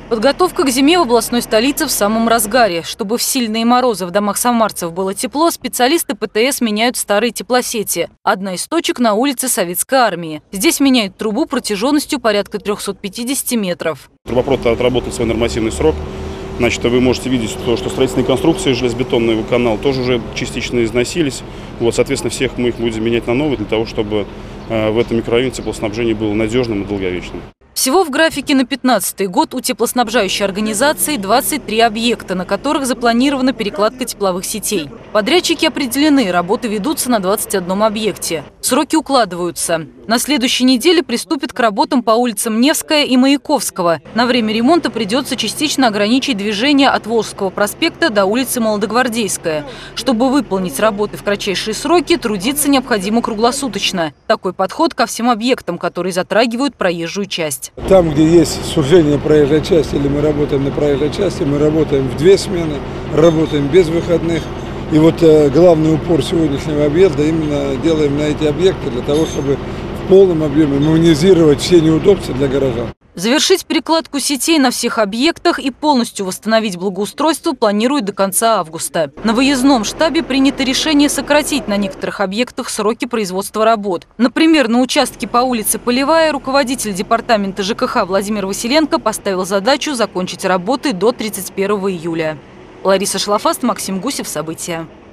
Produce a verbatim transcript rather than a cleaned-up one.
Подготовка к зиме в областной столице в самом разгаре. Чтобы в сильные морозы в домах самарцев было тепло, специалисты ПТС меняют старые теплосети. Одна из точек на улице Советской армии. Здесь меняют трубу протяженностью порядка трёхсот пятидесяти метров. Трубопровод отработает свой нормативный срок. Значит, вы можете видеть, то, что строительные конструкции железобетонного канала тоже уже частично износились. Вот, соответственно, всех мы их будем менять на новые, для того, чтобы э, в этом микрорайоне теплоснабжение было надежным и долговечным. Всего в графике на пятнадцатый год у теплоснабжающей организации двадцать три объекта, на которых запланирована перекладка тепловых сетей. Подрядчики определены, работы ведутся на двадцати одном объекте. Сроки укладываются. На следующей неделе приступят к работам по улицам Невская и Маяковского. На время ремонта придется частично ограничить движение от Волжского проспекта до улицы Молодогвардейская. Чтобы выполнить работы в кратчайшие сроки, трудиться необходимо круглосуточно. Такой подход ко всем объектам, которые затрагивают проезжую часть. Там, где есть сужение проезжей части, или мы работаем на проезжей части, мы работаем в две смены, работаем без выходных. И вот э, главный упор сегодняшнего объекта именно делаем на эти объекты для того, чтобы в полном объеме минимизировать все неудобства для горожан. Завершить перекладку сетей на всех объектах и полностью восстановить благоустройство планируют до конца августа. На выездном штабе принято решение сократить на некоторых объектах сроки производства работ. Например, на участке по улице Полевая руководитель департамента ЖКХ Владимир Василенко поставил задачу закончить работы до тридцать первого июля. Лариса Шлафаст, Максим Гусев. События.